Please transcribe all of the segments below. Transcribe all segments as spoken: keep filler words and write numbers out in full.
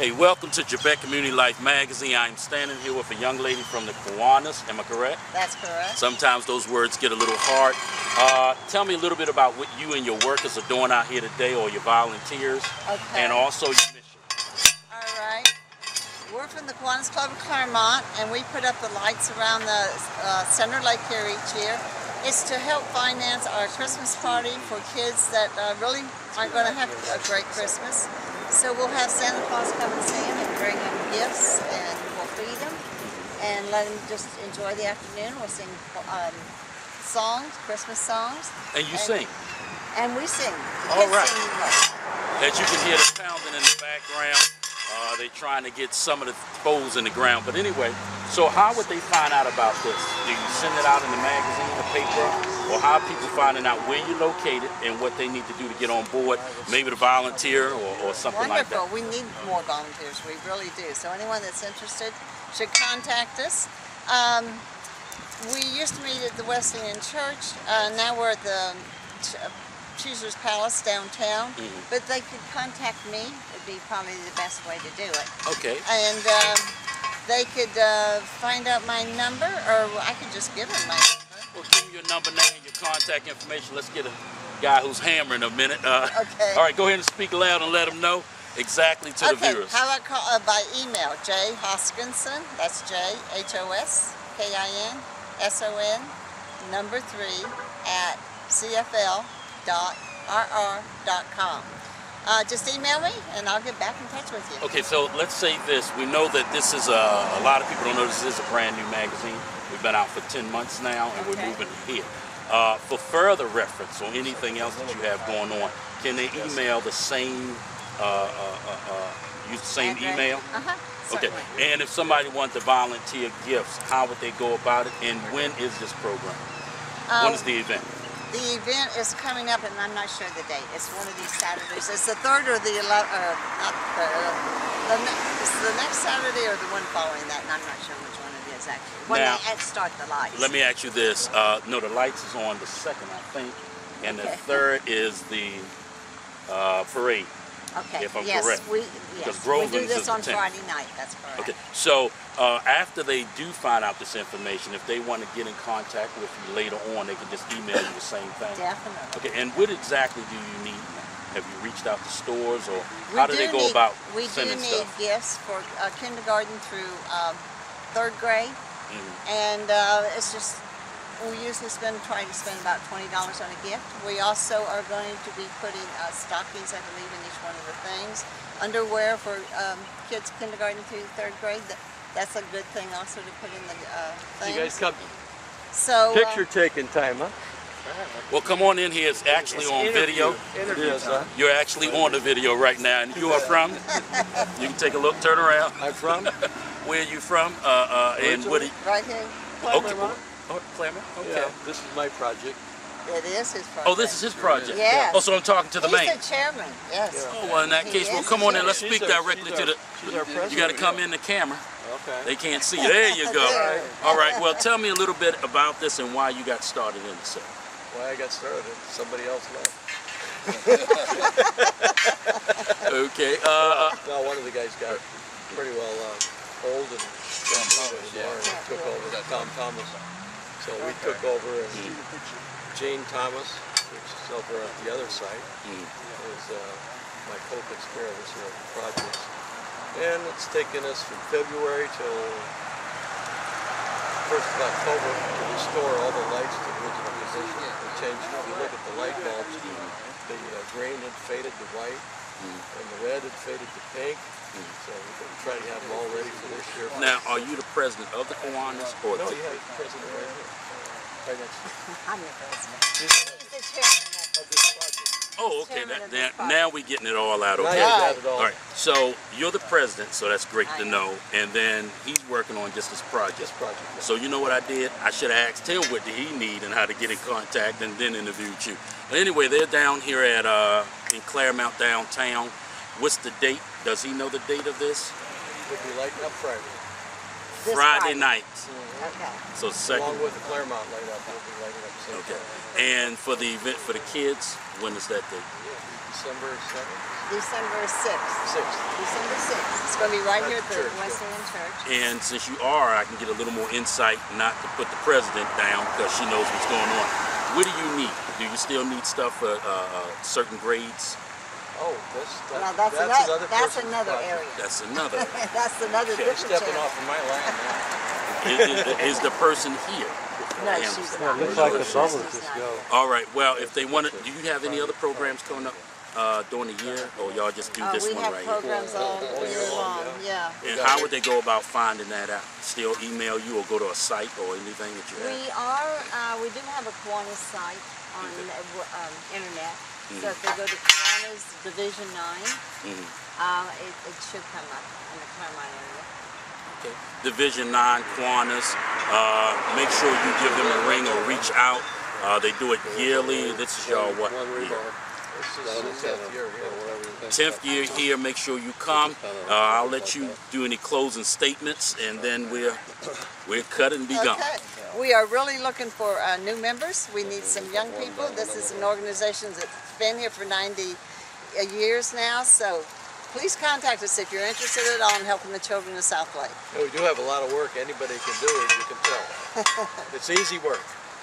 Hey, welcome to JAPEC Community Life Magazine. I'm standing here with a young lady from the Kiwanis. Am I correct? That's correct. Sometimes those words get a little hard. Uh, tell me a little bit about what you and your workers are doing out here today, or your volunteers, okay. and also your mission. All right. We're from the Kiwanis Club of Claremont, and we put up the lights around the uh, Center Lake here each year. It's to help finance our Christmas party for kids that uh, really aren't going to have a great Christmas. So we'll have Santa Claus come and see them and bring them gifts, and we'll feed them and let them just enjoy the afternoon. We'll sing um, songs, Christmas songs. And you and, sing? And we sing. All Kids right. sing well. As you can hear the pounding in the background, uh, they're trying to get some of the poles in the ground. But anyway, so how would they find out about this? Do you send it out in the magazine, the paper? Or how are people finding out where you're located and what they need to do to get on board, maybe to volunteer or, or something Wonderful. like that? We need more volunteers. We really do. So anyone that's interested should contact us. Um, we used to meet at the Wesleyan Church. Uh, now we're at the Caesar's Palace downtown. Mm-hmm. But they could contact me. It'd be probably the best way to do it. Okay. And um, they could uh, find out my number, or I could just give them my number. Well, give me your number, name, your contact information. Let's get a guy who's hammering a minute. Uh, okay. All right, go ahead and speak loud and let them know exactly to okay. the viewers. How about call, uh, by email, J Hoskinson, that's J H O S K I N S O N, number three, at C F L dot R R dot com. Uh, just email me and I'll get back in touch with you. Okay, so let's say this. We know that this is a, a lot of people don't know this is a brand new magazine. We've been out for ten months now, and okay. we're moving here. Uh, for further reference or anything else that you have going on, can they email the same, uh, uh, uh, use the same Address. email? Uh-huh. Okay, and if somebody wants to volunteer gifts, how would they go about it, and when is this program? Um, when is the event? The event is coming up, and I'm not sure the date. It's one of these Saturdays. It's the third or the eleventh, uh, not the, uh, the, it's the next Saturday or the one following that, and I'm not sure which one it is actually. When now, they start the lights. Let me ask you this. Uh, no, the lights is on the second, I think, and okay. the third is the uh, parade. Okay. If I'm yes, correct. we yes we do this on Friday night. That's correct. Okay. So uh, after they do find out this information, if they want to get in contact with you later on, they can just email you the same thing. Definitely. Okay. And what exactly do you need? Have you reached out to stores, or we how do, do they go need, about we sending stuff? We do need stuff? gifts for uh, kindergarten through um, third grade, mm-hmm. and uh, it's just. We usually spend, try to spend about twenty dollars on a gift. We also are going to be putting uh, stockings, I believe, in each one of the things. Underwear for um, kids kindergarten through third grade. That's a good thing also to put in the uh, things. You guys come. So, Picture uh, taking time, huh? Well, come on in here. It's actually it's on interview. video. Interview is, huh? You're actually on the video right now. And you are from? You can take a look, turn around. I'm from? Where are you from? Uh, uh, and what? Right here. Okay. Oh, Claremont? Okay. Yeah, this is my project. It is his project. Oh, this is his project? Yeah. Oh, so I'm talking to the He's man. He's the chairman, yes. Yeah. Oh, well, in that he case, well, come on in. Let's she's speak our, directly our, to the... She's our president. You got to come in the camera. Okay. They can't see you. There you go. All right. Well, tell me a little bit about this and why you got started in the city. Why I got started. Somebody else left. Okay. Uh, no, one of the guys got pretty well uh, old and Tom Thomas, yeah. took over. That Tom Thomas. So we okay. took over, and mm. Jane Thomas, which is over at the other site, mm. is uh, my co-conspirator this year of projects. And it's taken us from February till first of October to restore all the lights to the original position. We changed, if you look at the light bulbs, mm. the uh, green had faded to white, mm. and the red had faded to pink. Mm. So we're trying to have them all ready for this year. Now, are you the president of the Kiwanis? Or no, you have the president right here. Right next to you. I'm the president. He's the chairman of this project. Oh, okay. That, that, now we're getting it all out. Okay. Now you got it all. All right. So you're the president, so that's great I to am. know. And then he's working on just this project. This project. Yeah. So you know what I did? I should have asked him what did he need and how to get in contact, and then interviewed you. But anyway, they're down here at uh, in Claremont downtown. What's the date? Does he know the date of this? We'll be lighting up Friday. This Friday Friday. night. Mm-hmm. Okay. So second. Along with the Claremont light up, we'll be lighting up the same Okay. time. And for the event for the kids, when is that date? December seventh? December sixth. sixth. December sixth. It's going to be right here at the Church, West yeah. End Church. And since you are, I can get a little more insight, not to put the president down because she knows what's going on. What do you need? Do you still need stuff for uh, uh, certain grades? Oh, that's, that, No, that's, that's another, another that's person's another project. area. That's another. That's another You're different stepping channel. off of my land now. is, is the person here? No, I am. she's Yeah, not. it looks like the She's bubbles not. just go. All right. Well, if they want to, do you have any other programs coming up uh, during the year, or y'all just do Uh, this we one have right programs all year long, yeah. here? And how would they go about finding that out? Still email you or go to a site or anything that you have? We are, uh, we do have a Kiwanis site on uh, um, internet. So if they go to Kiwanis Division nine, Mhm. uh, it, it should come up in the Claremont area. Okay. Division nine Kiwanis. Uh, make sure you give them a ring or reach out. Uh, they do it yearly. This is y'all what? One year? rebar. This is the tenth year here. tenth year here. Make sure you come. Uh, I'll let you do any closing statements, and then we'll we'll cut it and be gone. Okay. We are really looking for uh, new members. We need some young people. This is an organization that's been here for ninety years now, so please contact us if you're interested at all in helping the children of South Lake. Yeah, we do have a lot of work anybody can do, as you can tell. It's easy work.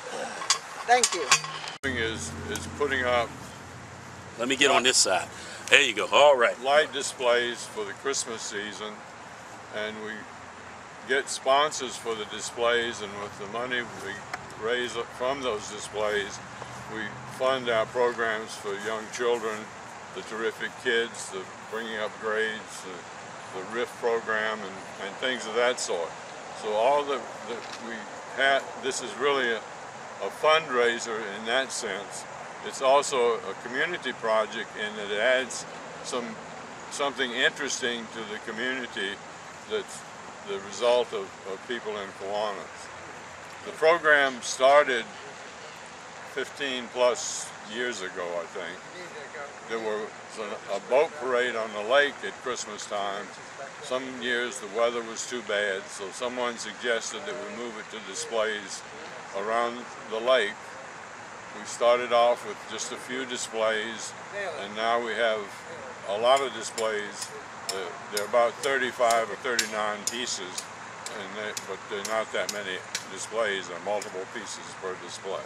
Thank you. Is is putting up Let me get on this side. There you go. All right. light displays for the Christmas season, and we get sponsors for the displays, and with the money we raise up from those displays, we fund our programs for young children, the Terrific Kids, the Bringing Up Grades, the, the R I F program, and, and things of that sort. So all that, that we have, this is really a, a fundraiser in that sense. It's also a community project in that it adds some something interesting to the community that's the result of, of people in Kiwanis. The program started fifteen plus years ago, I think. There was a, a boat parade on the lake at Christmas time. Some years the weather was too bad, so someone suggested that we move it to displays around the lake. We started off with just a few displays, and now we have a lot of displays. Uh, there are about thirty-five or thirty-nine pieces, and they, but there are not that many displays. There are multiple pieces per display.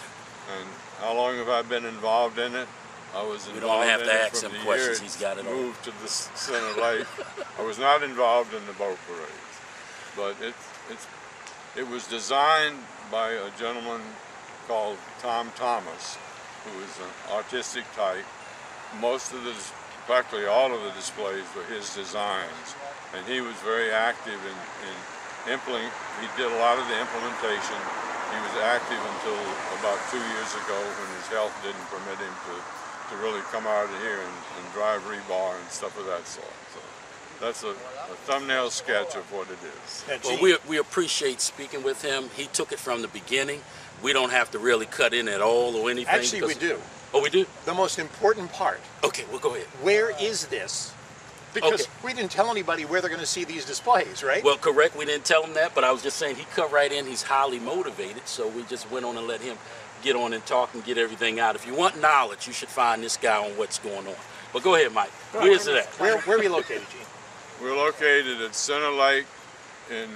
And how long have I been involved in it? I was We involved don't have in to it ask from him the questions. year He's got it all. moved to the Center Lake. I was not involved in the boat parades, but it it's it was designed by a gentleman called Tom Thomas, who is an artistic type. Most of the, practically all of the displays were his designs, and he was very active in, in implementing. He did a lot of the implementation. He was active until about two years ago when his health didn't permit him to, to really come out of here and, and drive rebar and stuff of that sort. So that's a, a thumbnail sketch of what it is. Well, we, we appreciate speaking with him. He took it from the beginning. We don't have to really cut in at all or anything. Actually, we because- do. Oh, we do? The most important part, Okay, well, go ahead. where is this? Because Okay. we didn't tell anybody where they're going to see these displays, right? Well, correct. We didn't tell him that, but I was just saying he come right in. He's highly motivated, so we just went on and let him get on and talk and get everything out. If you want knowledge, you should find this guy on what's going on. But go ahead, Mike. Where's it at? where, where are we located, Gene? We're located at Center Lake in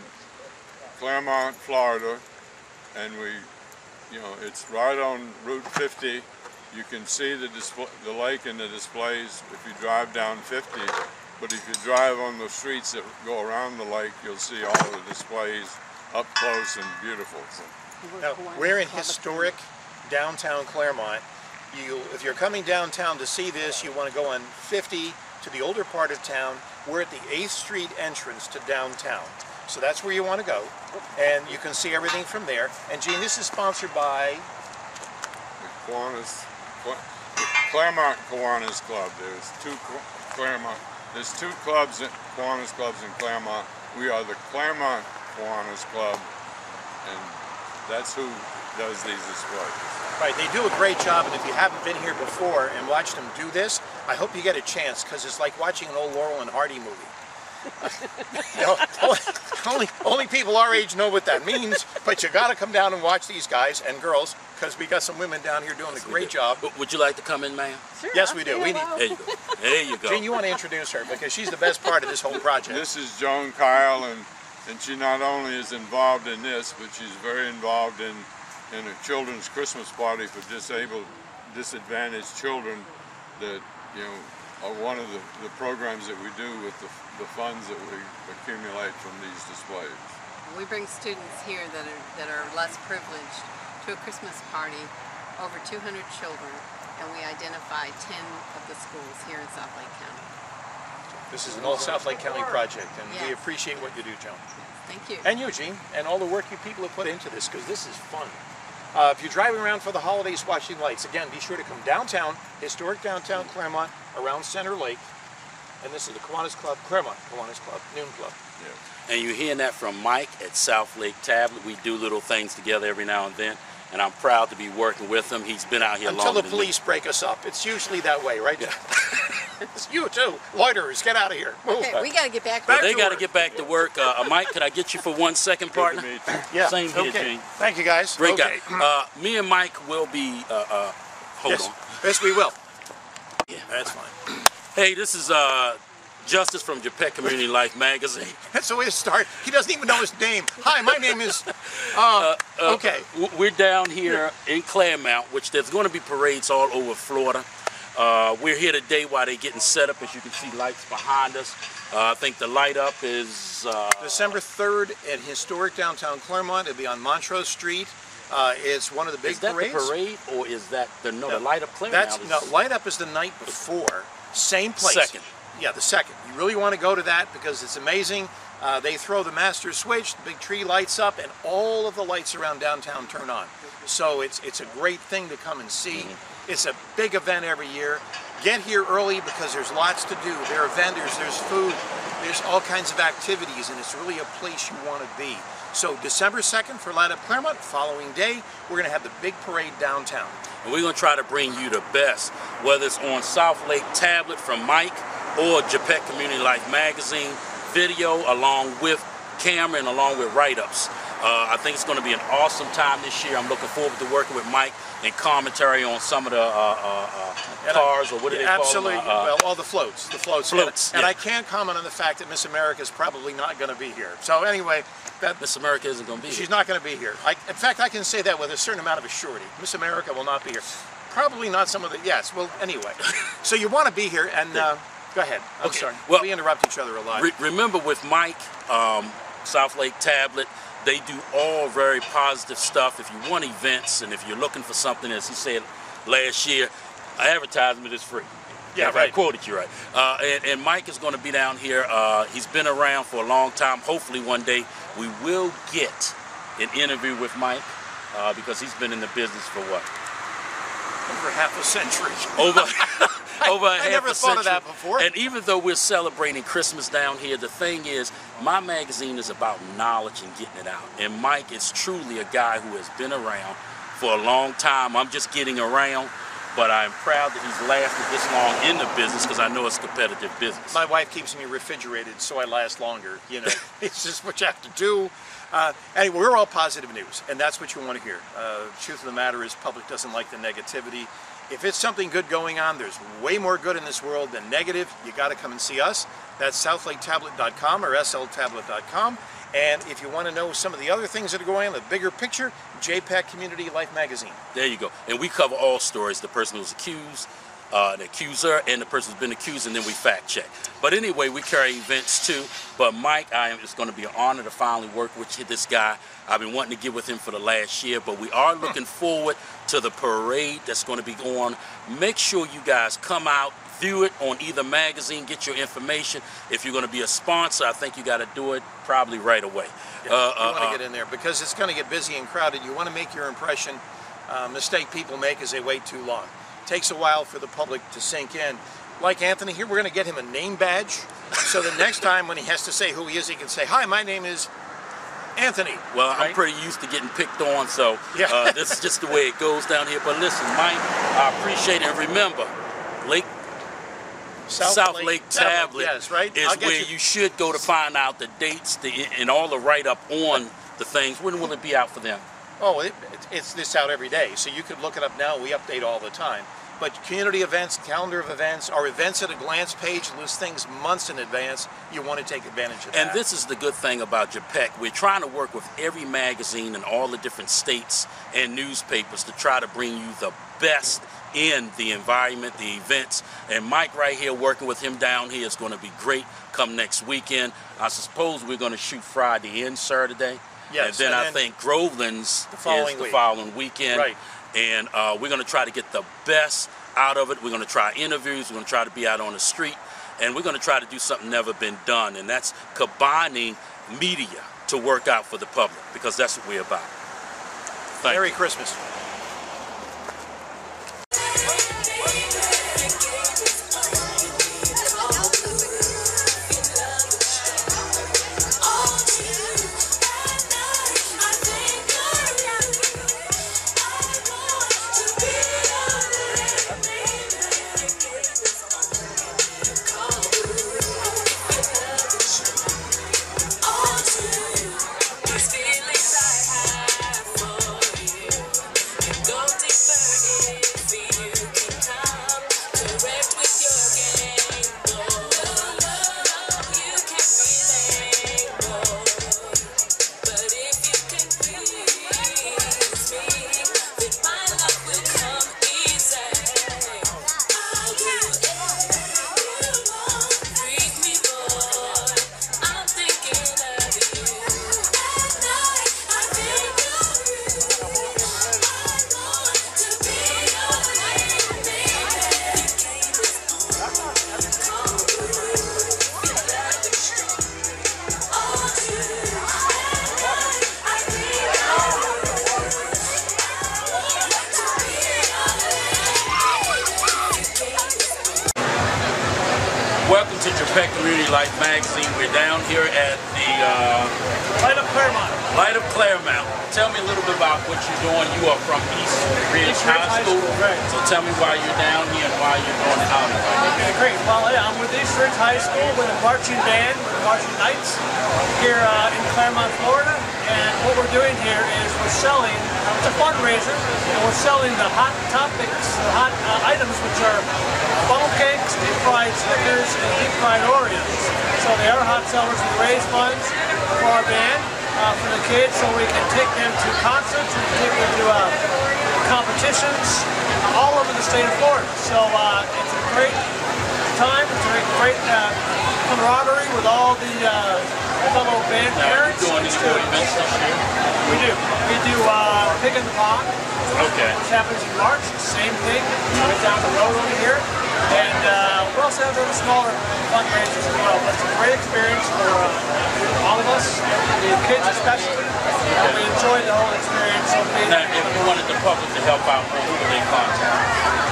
Claremont, Florida, and we, you know, it's right on Route fifty. You can see the display, the lake and the displays if you drive down fifty, but if you drive on the streets that go around the lake, you'll see all of the displays up close and beautiful. Now, we're in historic downtown Claremont. You, if you're coming downtown to see this, you want to go on fifty to the older part of town. We're at the eighth Street entrance to downtown. So that's where you want to go. And you can see everything from there. And Gene, this is sponsored by... The Kiwanis, the Claremont Kiwanis Club. There's two Claremont. There's two clubs, Kiwanis clubs in Claremont. We are the Claremont Kiwanis Club, and that's who does these displays. Right, they do a great job, and if you haven't been here before and watched them do this, I hope you get a chance, because it's like watching an old Laurel and Hardy movie. You know, only, only, only people our age know what that means, but you got to come down and watch these guys and girls, because we got some women down here doing a great job. Would you like to come in, ma'am? Sure, Yes, I'll we say do. We need. hello. There you go. There you go. Gene, you want to introduce her because she's the best part of this whole project. This is Joan Kyle, and, and she not only is involved in this, but she's very involved in, in a children's Christmas party for disabled, disadvantaged children that, you know, are one of the, the programs that we do with the, the funds that we accumulate from these displays. We bring students here that are, that are less privileged to a Christmas party, over two hundred children, and we identify ten of the schools here in South Lake County. This is an all South Lake County project, and we Yes. appreciate what you do, Joan. Thank you. And you, Gene, and all the work you people have put into this, because this is fun. Uh, if you're driving around for the holidays watching lights, again, be sure to come downtown, historic downtown Claremont, around Center Lake. And this is the Kiwanis Club, Claremont Kiwanis Club, Noon Club. Yeah. And you're hearing that from Mike at South Lake Tablet. We do little things together every now and then, and I'm proud to be working with him. He's been out here Until longer the than police break us up. It's usually that way, right? Yeah. It's you too. Loiterers, get out of here. Move. Okay, we got to get back to Back me. They to got to work. get back to work. Uh, uh, Mike, could I get you for one second, partner? Good to meet you. Yeah. Same here, okay. Gene. Thank you, guys. Great okay. guy. Uh, me and Mike will be, uh, uh, hold yes. on. Yes, we will. Yeah. That's fine. Hey, this is uh, Justice from JAPEC Community Life Magazine. That's the way to start. He doesn't even know his name. Hi, my name is. Uh, Uh, okay. w- We're down here in Claremont, which there's going to be parades all over Florida. Uh, we're here today while they're getting set up. As you can see, lights behind us. Uh, I think the light up is uh, December third at historic downtown Claremont. It'll be on Montrose Street. Uh, it's one of the big is that parades. the parade or is that the no, the light up Claremont? That's is, no light up is the night before. Same place. Second. Yeah, the second. You really want to go to that because it's amazing. Uh, they throw the master switch, the big tree lights up, and all of the lights around downtown turn on. So it's it's a great thing to come and see. Mm-hmm. It's a big event every year. Get here early because there's lots to do. There are vendors, there's food, there's all kinds of activities, and it's really a place you want to be. So December second for Light Up Claremont. Following day, we're going to have the big parade downtown. And we're going to try to bring you the best, whether it's on South Lake Tablet from Mike or JAPEC Community Life Magazine video, along with camera and along with write-ups. Uh, I think it's going to be an awesome time this year. I'm looking forward to working with Mike and commentary on some of the uh, uh, uh, cars, or what do they Absolutely. call them? Uh, well, all the floats. The floats. Floats, And, yeah. and I can't comment on the fact that Miss America is probably not going to be here. So anyway, that Miss America isn't going to be she's here. not going to be here. I, in fact, I can say that with a certain amount of assurity. Miss America will not be here. Probably not some of the, yes, well, anyway. So you want to be here, and uh, go ahead. I'm Okay, sorry. well, we interrupt each other a lot. Re remember with Mike, um, South Lake Tablet, they do all very positive stuff. If you want events and if you're looking for something, as he said last year, advertisement is free. Yeah, if right. I quoted you right. Uh, and, and Mike is going to be down here. Uh, he's been around for a long time. Hopefully one day we will get an interview with Mike uh, because he's been in the business for what? Over half a century. Over, over a I half never a thought of century. that before. And even though we're celebrating Christmas down here, the thing is, my magazine is about knowledge and getting it out. And Mike is truly a guy who has been around for a long time. I'm just getting around, but I'm proud that he's lasted this long in the business because I know it's competitive business. My wife keeps me refrigerated so I last longer. You know, it's just what you have to do. Uh, anyway, we're all positive news, and that's what you want to hear. Uh, truth of the matter is, public doesn't like the negativity. If it's something good going on, there's way more good in this world than negative. You got to come and see us. That's south lake tablet dot com or s l tablet dot com. And if you want to know some of the other things that are going on, the bigger picture, JAPEC Community Life Magazine. There you go. And we cover all stories. The person who was accused, uh, the accuser, and the person who's been accused, and then we fact check. But anyway, we carry events too. But Mike, I am, it's going to be an honor to finally work with this guy. I've been wanting to get with him for the last year, but we are looking forward to the parade that's going to be going. Make sure you guys come out, view it on either magazine, get your information. If you're going to be a sponsor, I think you got to do it probably right away. Yeah, uh, you uh, want to uh, get in there because it's going to get busy and crowded. You want to make your impression. Uh, mistake people make is they wait too long. It takes a while for the public to sink in. Like Anthony here, we're going to get him a name badge. So the next time when he has to say who he is, he can say, "Hi, my name is Anthony." Well, right? I'm pretty used to getting picked on, so Yeah. uh, this is just the way it goes down here. But listen, Mike, I appreciate it. And remember, Lake South, South Lake, Lake Tablet, Tablet yes, right? is I'll get where you. should go to find out the dates the, and all the write-up on the things. When will it be out for them? Oh, it, it's this out every day, so you could look it up now. We update all the time. But community events, calendar of events, our events at a glance page lists things months in advance. You want to take advantage of that. And this is the good thing about JAPEC. We're trying to work with every magazine in all the different states and newspapers to try to bring you the best in the environment, the events. And Mike right here, working with him down here, is going to be great come next weekend. I suppose we're going to shoot Friday and Saturday. Yes, and then and I then think Groveland's the following is the week. following weekend. Right. And uh, we're going to try to get the best out of it. We're going to try interviews. We're going to try to be out on the street. And we're going to try to do something never been done. And that's combining media to work out for the public, because that's what we're about. Thank Merry you. Christmas. Welcome to JAPEC Community Life Magazine. We're down here at the uh, Light of Claremont. Light of Claremont. Tell me a little bit about what you're doing. You are from East Ridge East Ridge High High School. School, right. So tell me why you're down here and why you're doing the outing. Okay, great. Well, yeah, I'm with East Ridge High School with a marching band, with the Marching Knights, here uh, in Claremont, Florida. And what we're doing here is we're selling, it's a fundraiser, and we're selling the hot topics, the hot uh, items, which are funnel cakes, deep fried Snickers, and deep fried Oreos. So they are hot sellers. We raise funds for our band, uh, for the kids, so we can take them to concerts, we can take them to uh, competitions all over the state of Florida. So uh, it's a great time, it's a great uh, camaraderie with all the uh, fellow band Now, are you parents. doing any more events this year? We do. We do uh, Pig in the Pond, Okay. which happens in March. Same thing, right down the road over here. And uh, we also have other smaller fundraisers as well. But it's a great experience for uh, all of us, the kids especially. Uh, we enjoy the whole experience. So we, Now, if you wanted the public to help out, who would they contact?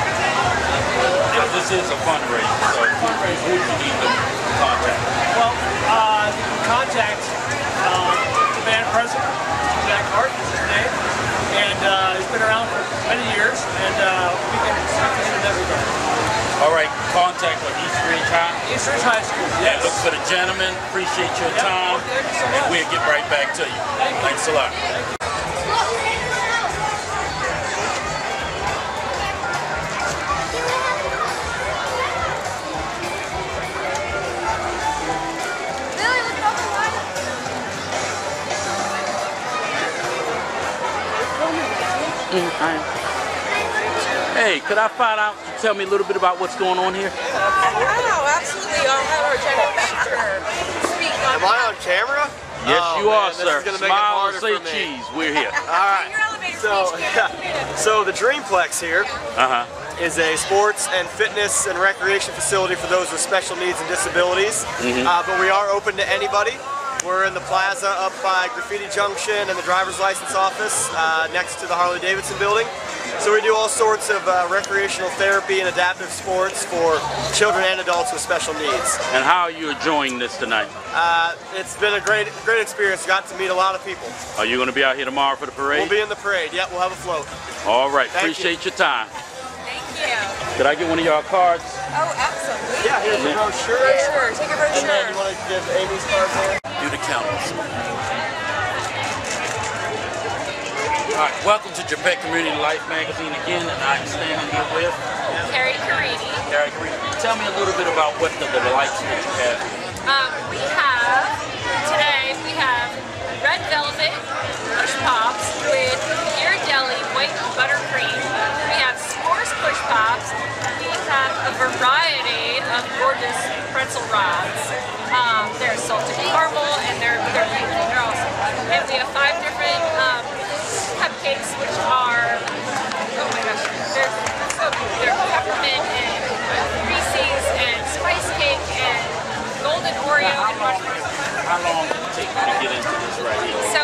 Because this is a fundraiser, so who who would you need to contact? well, uh, you can contact uh, the band president, Jack Hart is his name, and uh, he's been around for many years, and uh, we can speak to him every day. All right, contact with East Ridge High. East Ridge High School. Yeah, look for the gentleman. Appreciate your Yep. time, Thank you so and much. we'll get right back to you. Thank you. Thanks a lot. Hey, could I find out, tell me a little bit about what's going on here? Oh, absolutely. I'll have our general manager speak on Am I on camera? Yes, Oh, you are, man, this sir. is gonna make it Smile and harder say for me. cheese. We're here. All right. your elevator So, speech. so the Dreamplex here Uh-huh. is a sports and fitness and recreation facility for those with special needs and disabilities. Uh, but we are open to anybody. We're in the plaza up by Graffiti Junction and the driver's license office uh, next to the Harley Davidson building. So we do all sorts of uh, recreational therapy and adaptive sports for children and adults with special needs. And how are you enjoying this tonight? Uh, it's been a great, great experience. Got to meet a lot of people. Are you going to be out here tomorrow for the parade? We'll be in the parade. Yeah, we'll have a float. All right, Thank appreciate your time. Thank you. Could I get one of y'all cards? Oh, absolutely. Yeah, here's the brochure. Sure, take a And then brochure. you want to give Amy's card there? Do the counters. All right, welcome to JAPEC Community Life Magazine again, and I'm standing here with Carrie Carini. Carrie Carini. Tell me a little bit about what the, the lights that you have here. Um, we have, today we have red velvet push pops with Ghirardelli white buttercream. We have s'mores push pops. We have a variety of gorgeous pretzel rods. Um, they're salted caramel and they're, they're beautiful. They're awesome. And we have five different um, cupcakes, which are, oh my gosh, they're so good. They're peppermint and Reese's and spice cake and golden Oreo and marshmallows. How long did it take you to get into this right here? So,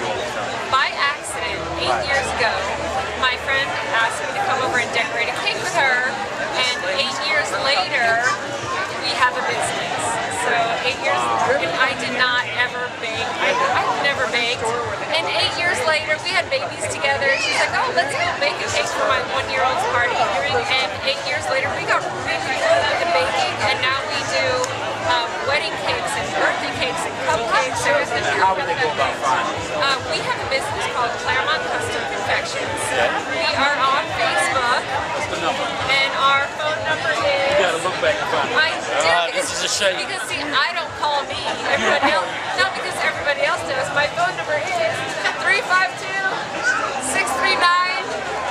by accident, eight years ago, my friend asked me to come over and decorate a cake with her, and eight years later, we have a business. So eight years, and I did not ever bake. I, I've never baked. And eight years later, we had babies together. She's like, oh, let's go bake a cake for my one-year-old's party. And eight years later, we got really good into baking, and now we do um, wedding cakes and birthday cakes and cupcakes. So it's And how would they go about finding it? uh, we have a business called Claremont Custom Confections. We are on Facebook, What's the number? and our phone number is. You gotta look back and find it. I do, Ah, because, this is a shame. because see, I don't call me. Everybody else, not because everybody else does. My phone number is three five two, six three nine,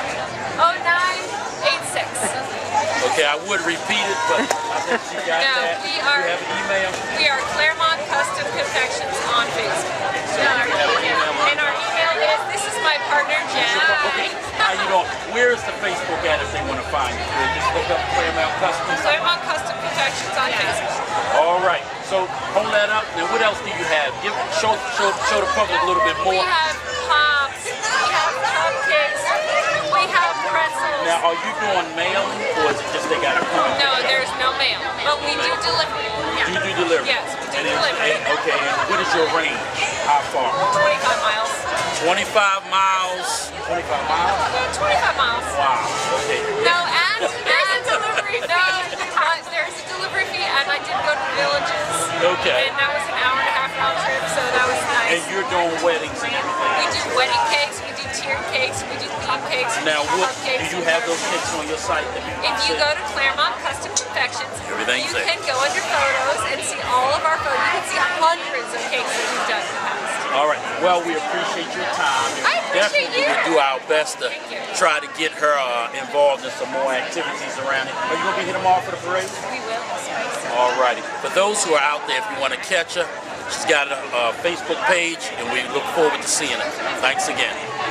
oh nine eight six. Okay, I would repeat it, but I think you got No, that. we are- You have an email? We are Claremont Custom Confections on Facebook. And our email, and our email is, this is my partner, Jen. Okay, how you doing? Where is the Facebook at if they want to find you? They just look up Claremont Custom. Claremont Custom Confections on Facebook. All right, so hold that up. Now, what else do you have? Give show show show the public a little bit We more. have pops, we have cupcakes, we have pretzels. Now, are you doing mailing, or is it just they got to come? No, there's no mail, but we do delivery. You do delivery. Yes, we do and delivery. And, okay, and what is your range? How far? twenty-five miles. twenty-five miles. twenty-five miles? twenty-five miles. Wow. Okay. No, and there's a delivery fee. No, uh, there's a delivery fee, and I did go to villages. Okay. And that was an hour and a half round trip, so that was nice. And you're doing weddings and everything. We do wedding cakes, we do tiered cakes, we do theme cakes. we Now, do what do cupcakes. you have those cakes on your site? That people If can you see? go to Claremont Custom Confections, Everything's you there. can go under photos and see all of our photos. You can see hundreds of cakes that we've done in the past. All right. Well, we appreciate your time. I appreciate Definitely you. will do our best to Thank you. try to get her uh, involved in some more activities around it. Are you going to be hitting them off for the parade? We will. All righty. For those who are out there, if you want to catch her, she's got a, a Facebook page, and we look forward to seeing her. Thanks again.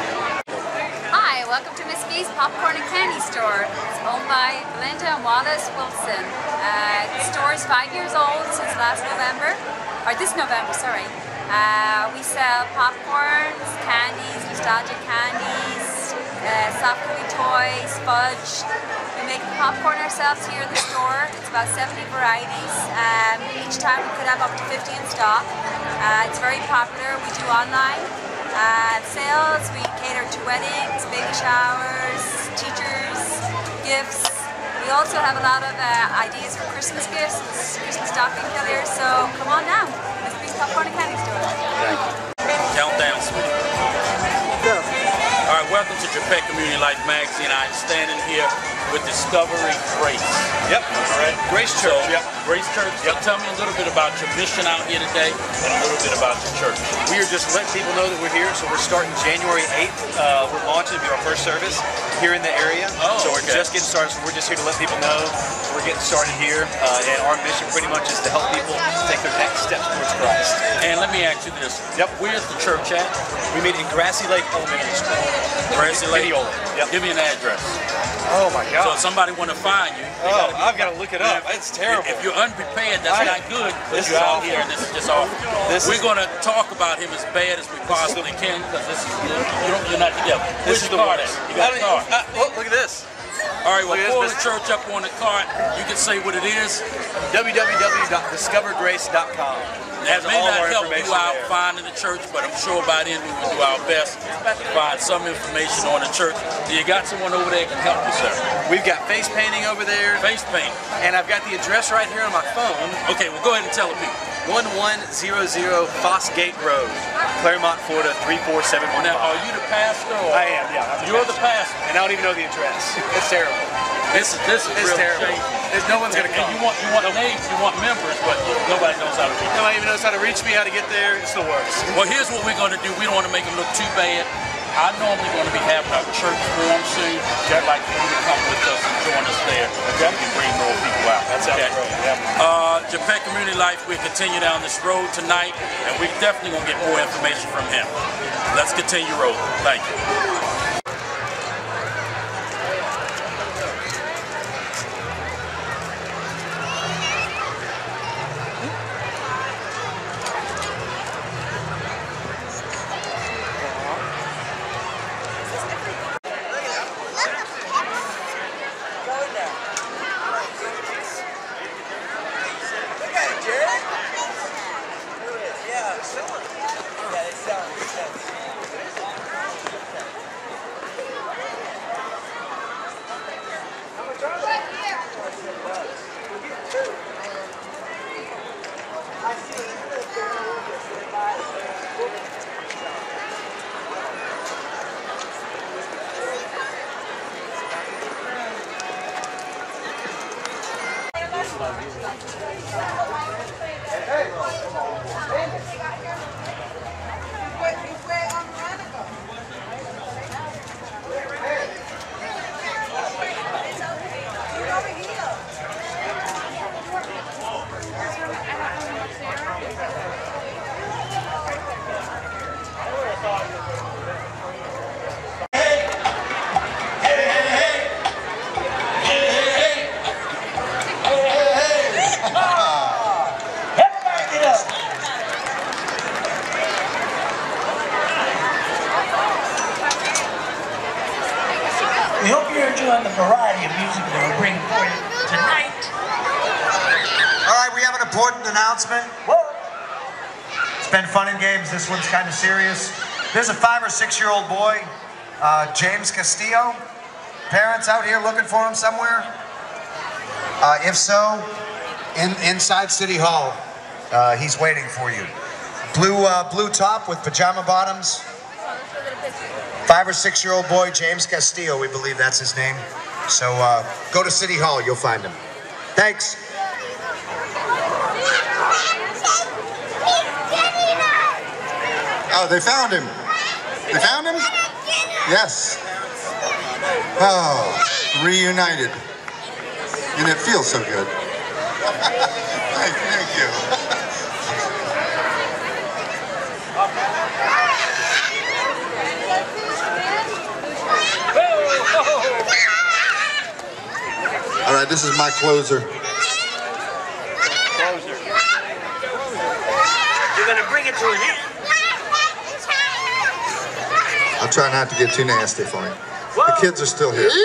Hi, welcome to Miss B's Popcorn and Candy Store. It's owned by Belinda and Wallace Wilson. Uh, the store is five years old since last November, or this November, sorry. Uh, we sell popcorns, candies, nostalgic candies, uh, soft cookie toys, fudge. We make the popcorn ourselves here in the store. It's about seventy varieties. Um, each time we could have up to fifty in stock. Uh, it's very popular. We do online uh, sales. We cater to weddings, baby showers, teachers, gifts. We also have a lot of uh, ideas for Christmas gifts, Christmas stocking fillers. So come on down. Let's be Popcorn and Candy Store. Thank you. Countdown, sweetie. All right, welcome to JAPEC Community Life Magazine. I'm standing here with Discovery Grace. Yep. All right. Grace Church. So, Yep. Grace Church. So Yep. tell me a little bit about your mission out here today, and a little bit about your church. We are just letting people know that we're here. So we're starting January eighth. Uh, we're launching. It'll be our first service here in the area. Oh, so we're okay. just getting started. So we're just here to let people know we're getting started here. Uh, and our mission pretty much is to help people take their next steps towards Christ. And let me ask you this. Yep. Where's the church at? We meet in Grassy Lake Elementary School. Grassy Lake? Mineola. Yep. Give me an address. Oh my So God. if somebody want to find you, they Oh, gotta be- I've got to look it up. It's terrible. If you're unprepared, that's I- not good. But this you're is out awful. here, and this is just awful. This We're is- going to talk about him as bad as we possibly can, because this is you don't, you're not together. Where's This is your the card worst. at? You got a I card. mean, uh, look, look at this. All right, well, look at pull this. the church up on the card. You can say what it is. w w w dot discover grace dot com. That may all not our help information you out there. finding the church, but I'm sure by then we will do our best to find some information on the church. Do you got someone over there that can help you, sir? We've got face painting over there, Face paint. and I've got the address right here on my phone. Okay, well, go ahead and tell the people. eleven hundred Fossgate Road. Claremont, Florida three four seven one five. Now, are you the pastor? Or I am, yeah. I'm the You're pastor. the pastor. And I don't even know the address. It's terrible. This is this is It's real terrible. shame. There's no one's gonna And come. you want you want names, you want members, but nobody knows how to reach. Nobody even knows how to reach me, how to get there. It's the worst. Well, here's what we're going to do. We don't want to make them look too bad. I'm normally going to be having our church forum soon. I'd like for you to come with us and join us there. Okay. We can bring more people out. That sounds okay. great. Yeah. Uh, JAPEC Community Life, we continue down this road tonight, and we're definitely going to get more information from him. Let's continue rolling. Thank you. We hope you're enjoying the variety of music that we're bringing for you tonight. All right, we have an important announcement. Whoa. It's been fun and games. This one's kind of serious. There's a five or six year old boy, uh, James Castillo. Parents out here looking for him somewhere? Uh, if so, in, inside City Hall. Uh, he's waiting for you. Blue, uh, blue top with pajama bottoms. Five or six year old boy, James Castillo, we believe that's his name. So uh, go to City Hall, you'll find him. Thanks. Oh, they found him. They found him? Yes. Oh, reunited. And it feels so good. thank, thank you. All right, this is my closer. Closer. You're going to bring it to an end. I'll try not to get too nasty for you. The kids are still here.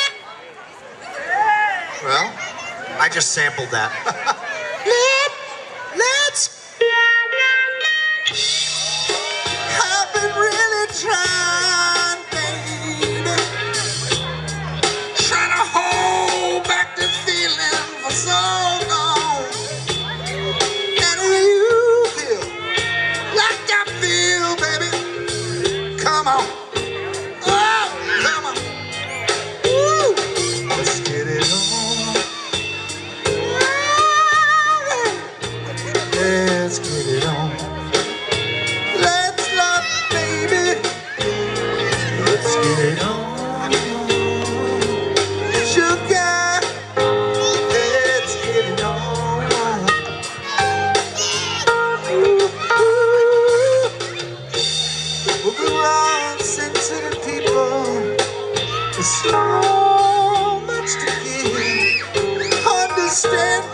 Well, I just sampled that. Let's. I've been really trying, baby. Trying to hold back the feeling for so long. And you feel like I feel, baby. Come on. Oh, come on. Woo. Let's get it on. Let's get it on. Let's love, baby. Let's get it on. Sugar. Let's get it on. Ooh, ooh. We're all sensitive people. There's so much to give. Understand.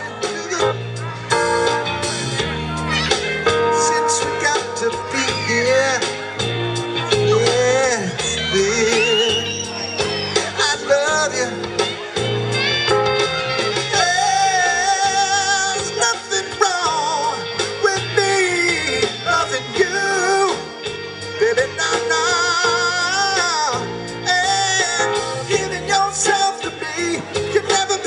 Since we got to be here, yes, babe, I love you. There's nothing wrong with me loving you, baby, no, no. And giving yourself to me can never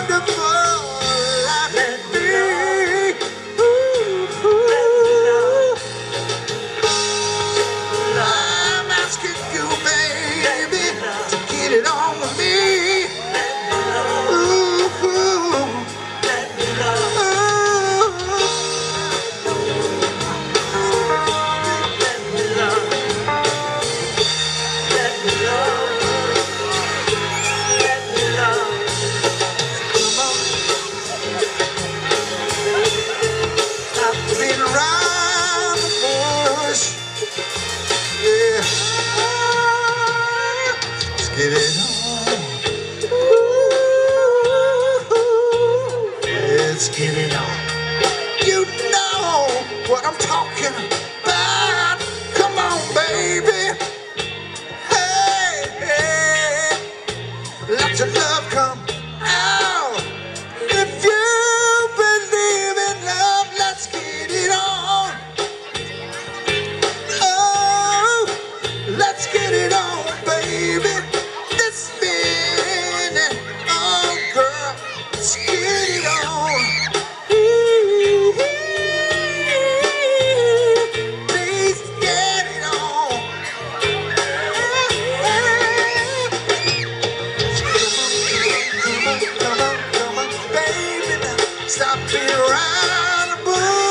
wonderful life can be. Ooh, ooh. I'm asking you, baby, to get it on with me. Ooh, ooh. Get it on. Ooh, let's get it on. You know what I'm talking about. Come on, baby. Hey, hey. Let your love come out. If you believe in love, let's get it on. Oh, let's get it on, baby. Stop being around the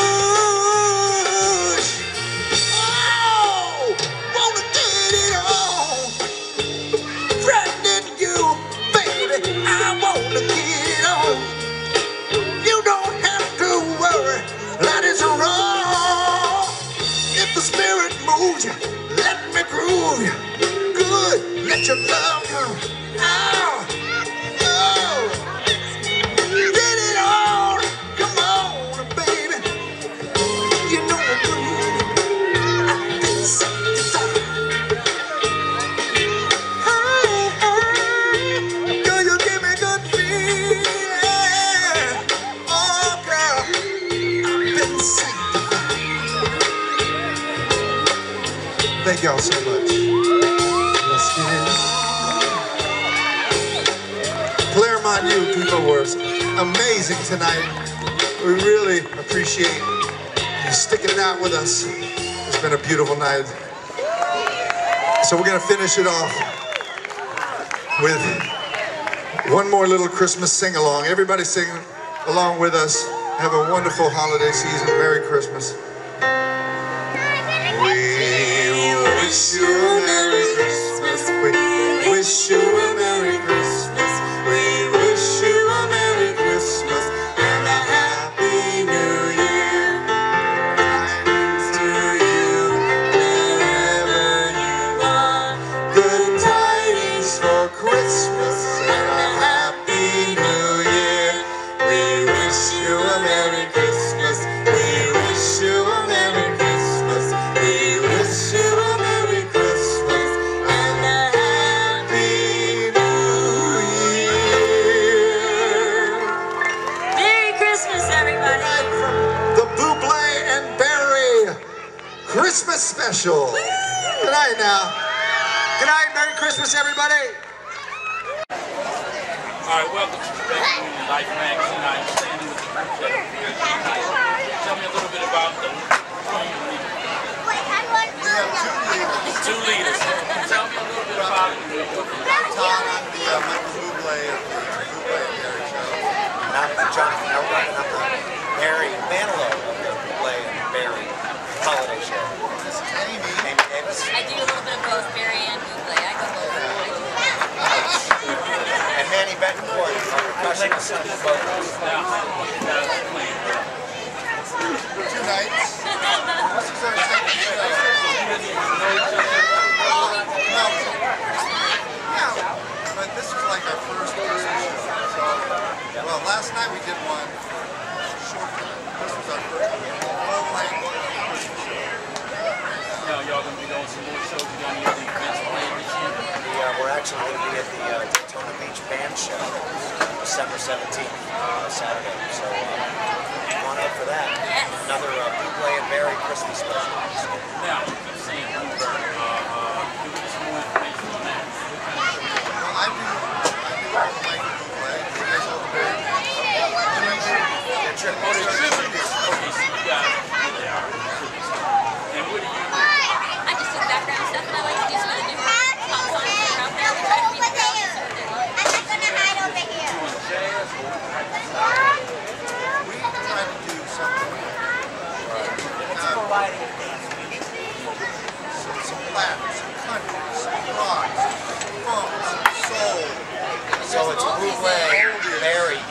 bush. Oh, wanna get it on. Threatening you, baby, I wanna get it on. You don't have to worry, that is wrong. If the spirit moves you, let me groove you. Good, let your love come out. Oh, get it on. Come on, baby. You know I'm good. I've been sanctified. Hey, hey, girl, you give me good feeling. Oh, girl, I've been sanctified. Thank y'all so much. Let's get it on. Claremont Youth people were amazing tonight. We really appreciate you sticking it out with us. It's been a beautiful night. So we're gonna finish it off with one more little Christmas sing-along. Everybody sing along with us. Have a wonderful holiday season. Merry Christmas. We wish you a Merry Christmas. We wish you a Merry Christmas. We wish you a Merry Christmas and a Happy New Year. Tidings to you wherever you are. Good tidings for Christmas and a Happy New Year. We wish you a Merry Christmas. We wish you a Merry Christmas. We wish you a Merry Christmas and a Happy New Year. Merry Christmas, everybody. Tonight from the Buble and Berry Christmas Special. Good night now. Good night. Merry Christmas, everybody. All right, welcome to the Life Magazine. I'm standing with the group that appeared tonight. Tell me a little bit about the two leaders. Tell me a little bit about it. I'm Tom. I'm the uh, Michael Buble of the Buble and Berry Show. And I'm Jonathan Elrod, and I'm the Barry Manilow of the Buble and Berry Holiday Show. This is Amy. Amy Davis. I do a little bit of both, Barry and Buble. I go both. And Manny Betancourt, our percussionist and vocalist. Two nights. This is our second show. No, yeah, but this was like our first Christmas show. So, well, last night we did one short. This was our first full-length Christmas show. Now y'all gonna be doing some more shows. You got any other events planned this year? We, uh, we're actually going to be at the uh, Daytona Beach Band Show, December seventeenth, uh, Saturday. So uh, come on out for that. Yes. Another uh, Buble and Berry Christmas special. Now, you keep saying Uber. Uh, uh, give me some more information on that. What kind of show? Well, I do, I do all the Michael Buble. He does all the Berry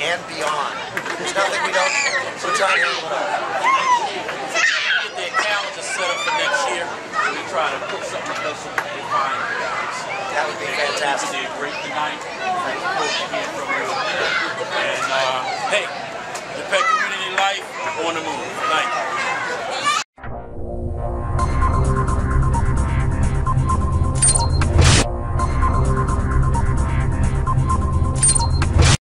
and beyond. There's nothing we don't, we're trying to handle it all. Get their calendar set up for next year. We try to put something else we find you guys. That would be fantastic. You did great tonight. I hope to hear from you